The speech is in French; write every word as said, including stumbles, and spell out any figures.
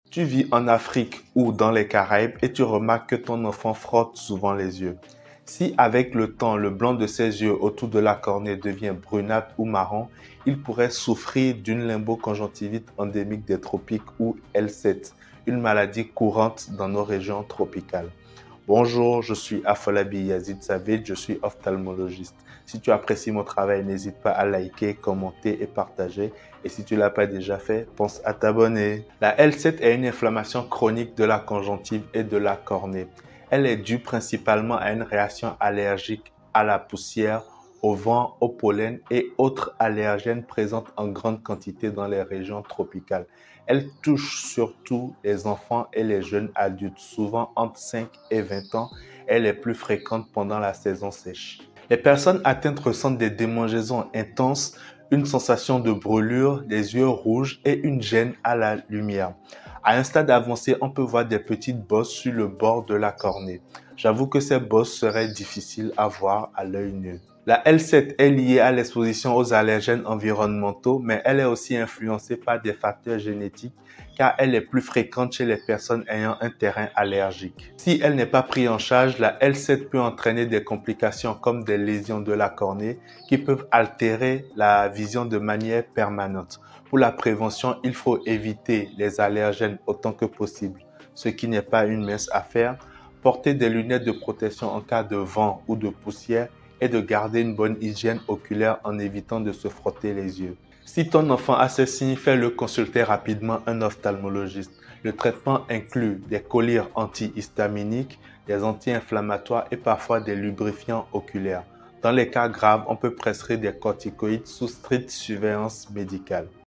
Tu vis en Afrique ou dans les Caraïbes et tu remarques que ton enfant frotte souvent les yeux. Si avec le temps, le blanc de ses yeux autour de la cornée devient brunâtre ou marron, il pourrait souffrir d'une limboconjonctivite endémique des tropiques ou L sept, une maladie courante dans nos régions tropicales. Bonjour, je suis Afolabi Yazid Savid, je suis ophtalmologiste. Si tu apprécies mon travail, n'hésite pas à liker, commenter et partager. Et si tu ne l'as pas déjà fait, pense à t'abonner. La L sept est une inflammation chronique de la conjonctive et de la cornée. Elle est due principalement à une réaction allergique à la poussière, au vent, au pollen et autres allergènes présents en grande quantité dans les régions tropicales. Elle touche surtout les enfants et les jeunes adultes, souvent entre cinq et vingt ans. Elle est plus fréquente pendant la saison sèche. Les personnes atteintes ressentent des démangeaisons intenses, une sensation de brûlure, des yeux rouges et une gêne à la lumière. À un stade avancé, on peut voir des petites bosses sur le bord de la cornée. J'avoue que ces bosses seraient difficiles à voir à l'œil nu. La L sept est liée à l'exposition aux allergènes environnementaux, mais elle est aussi influencée par des facteurs génétiques car elle est plus fréquente chez les personnes ayant un terrain allergique. Si elle n'est pas prise en charge, la L sept peut entraîner des complications comme des lésions de la cornée qui peuvent altérer la vision de manière permanente. Pour la prévention, il faut éviter les allergènes autant que possible, ce qui n'est pas une mince affaire. Porter des lunettes de protection en cas de vent ou de poussière et de garder une bonne hygiène oculaire en évitant de se frotter les yeux. Si ton enfant a ces signes, fais-le consulter rapidement un ophtalmologiste. Le traitement inclut des collyres antihistaminiques, des anti-inflammatoires et parfois des lubrifiants oculaires. Dans les cas graves, on peut prescrire des corticoïdes sous stricte surveillance médicale.